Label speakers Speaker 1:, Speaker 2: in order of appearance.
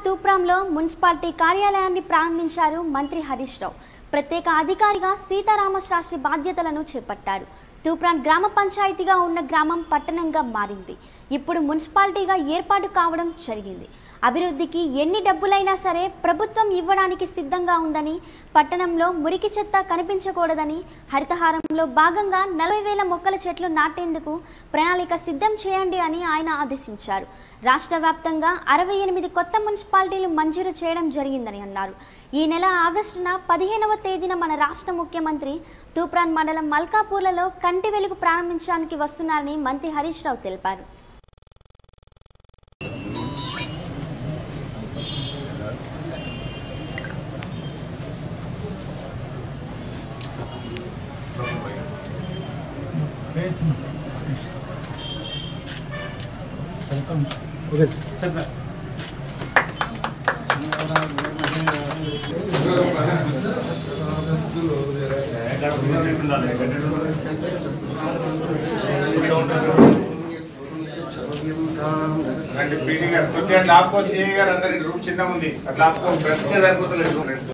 Speaker 1: తూప్రాంలో municipality కార్యాలయాన్ని ప్రారంభించారు మంత్రి హరీష్ రావు. ప్రత్యేక అధికారిగా సీతారామ శాస్త్రి బాధ్యతలను చేపట్టారు. తూప్రాన్ గ్రామ పంచాయతీగా ఉన్న గ్రామం పట్టణంగా మారింది. ఇప్పుడు మున్సిపాలిటీగా ఏర్పాటు కావడం జరిగింది. అభివృద్ధికి ఎన్ని డబ్బులైనా సరే ప్రభుత్వం ఇవ్వడానికి సిద్ధంగా ఉందని, పట్టణంలో మురికి చెత్త కనిపించకూడదని, హరితహారంలో భాగంగా 40,000 మొక్కల చెట్లు నాటేందుకు ప్రణాళిక సిద్ధం చేయండి అని ఆయన ఆదేశించారు. రాష్ట్ర వ్యాప్తంగా 68 కొత్త మున్సిపాలిటీలు మంజూరు చేయడం జరిగిందని అన్నారు. ఈ నెల ఆగస్టున 15వ తేదీన మన రాష్ట్ర ముఖ్యమంత్రి తూప్రాన్ మండలం మల్కాపూర్లలో కంటి వెలుగు ప్రారంభించడానికి వస్తున్నారని మంత్రి హరీష్ రావు తెలిపారు.
Speaker 2: आपको सीए गाరు అందరి రూమ్ చిన్నగా ఉంది అట్లా आपको బెస్ట్ గా సరిపోతలేదు.